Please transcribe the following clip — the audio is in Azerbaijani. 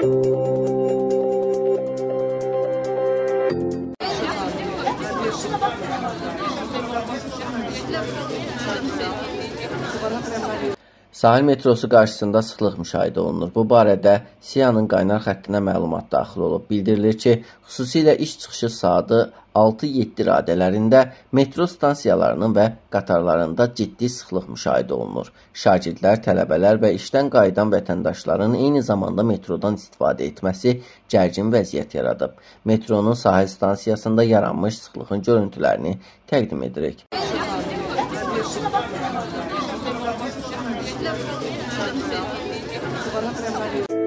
Sahil metrosu qarşısında sıxlıq müşahidə olunur. Bu barədə SİAnın qaynar xəttinə məlumat daxil olub. Bildirilir ki, xüsusilə iş-çıxışı saatı 6-7 radələrində metro stansiyalarının və qatarlarında ciddi sıxlıq müşahidə olunur. Şagirdlər, tələbələr və işdən qayıdan vətəndaşların eyni zamanda metrodan istifadə etməsi gərgin vəziyyət yaradıb. Metronun sahil stansiyasında yaranmış sıxlığın görüntülərini təqdim edirik. Она прям